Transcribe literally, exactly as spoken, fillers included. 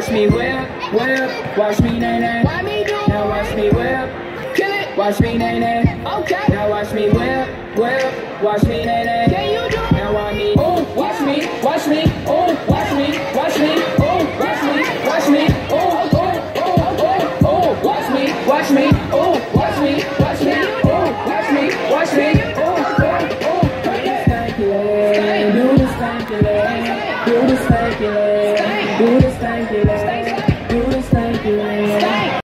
watch me whip, whip, watch me nay nay. Why me do? Now watch me whip, Kill it. watch me nay nay. Okay. Now watch me whip, whip, watch me nay nay. Can you do? Now watch me, oh, watch me, watch me, oh, watch me, watch me, oh, watch me, watch me, oh, oh, oh, oh, oh, watch me, watch me, oh, watch me, watch me, oh, watch me, watch me, oh, oh, oh. Do the stanky leg, do the stanky leg, do the stanky leg, do the stanky leg.